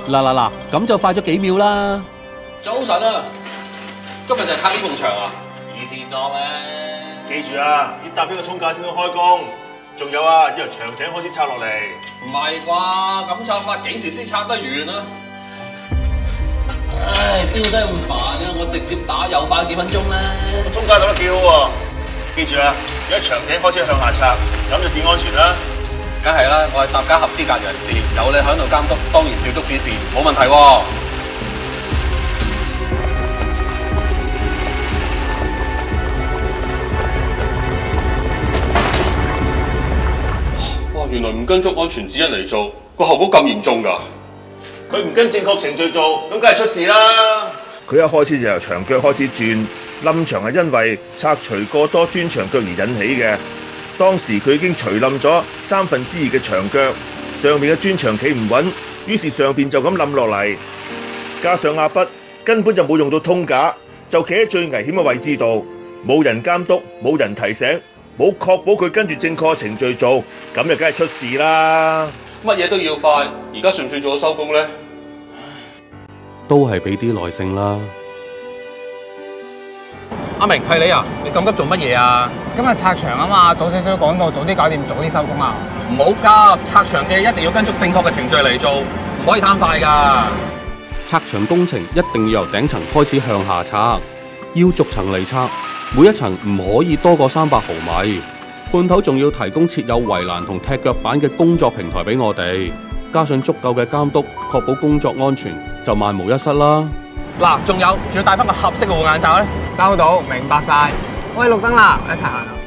嗱，咁就快咗幾秒啦。 早晨啊，今日就係拆呢埲牆啊，易事做咩？ 記住啊，要搭呢個通架先到開工。仲有啊，要由牆頂開始拆落嚟。 唔係啩？咁拆法幾時先拆得完啊？唉，邊度真係咁煩啊！我直接打又快幾分鐘啦。 個通架做得幾好喎。記住啊，要喺牆頂開始向下拆，咁就先安全啦。 梗係啦，我係搭家合資格人士，有你喺度監督，當然照足指示，冇問題喎。哇！原來唔跟足安全指引嚟做，個後果咁嚴重㗎。 佢唔跟正確程序做，咁梗係出事啦。佢一開始就由牆腳開始轉，冧牆係因為拆除過多磚牆腳而引起嘅。當時佢已經除冧咗2/3嘅牆腳，上面嘅磚牆企唔穩，於是上邊就咁冧落嚟。加上阿筆根本就冇用到通架，就企喺最危險嘅位置度，冇人監督，冇人提醒，冇確保佢跟住正確程序做，咁就梗係出事啦。 乜嘢都要快，而家算唔算做咗收工咧？ 都係俾啲耐性啦。 阿明，係你啊？你咁急做乜嘢啊？ 今日拆牆啊嘛，早少少講到，早啲搞掂，早啲收工啊！ 唔好急，拆牆嘅一定要跟足正確嘅程序嚟做，唔可以貪快㗎。 拆牆工程一定要由頂層開始向下拆，要逐層嚟拆，每一層唔可以多過300毫米。判頭仲要提供設有圍欄同踢腳板嘅工作平台俾我哋，加上足夠嘅監督，確保工作安全，就萬無一失啦。 嗱，仲要帶翻個合適嘅護眼罩咧。 收到，明白晒。喂，綠燈啦，一齊行啊！